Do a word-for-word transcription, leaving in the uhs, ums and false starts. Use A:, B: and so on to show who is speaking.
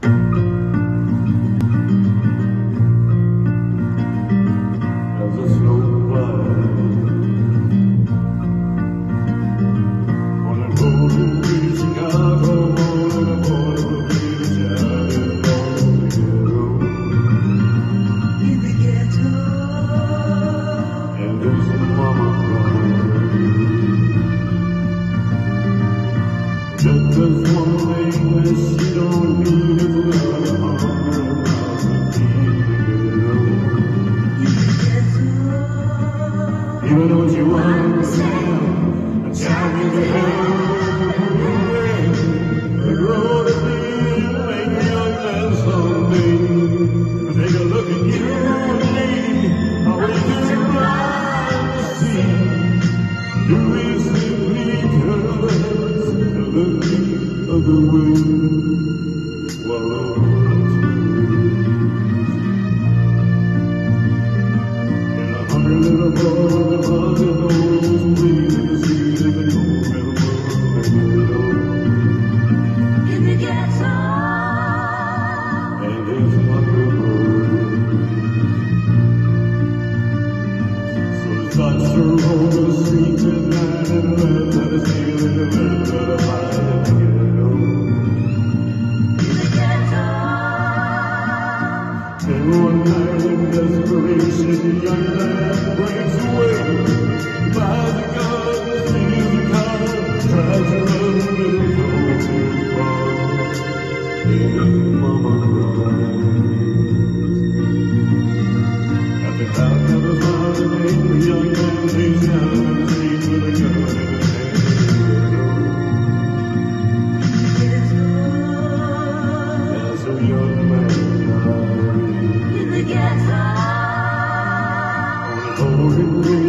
A: Just one thing that she don't need is love, hunger, and even though you understand, I tell me the hell, the road is leading, make me young man someday. Take a look at you, lady, how we do blind to see. Do we simply curse the beat of the wind while over in a hungry little boy with a buzzing nose, waiting to see if they don't have a world
B: in the ghetto.
A: And there's wonder so the thoughts are on the street tonight and love that is feeling the love that I find in the ghetto. And one night in desperation, the young man breaks away, buys a gun, steals a car, tries to run, but it goes too far. And his mama cries. At the house of his mother, the young man lays down in the street with a gun in his hand. As a young man died
B: In the ghetto.
A: on a holy day.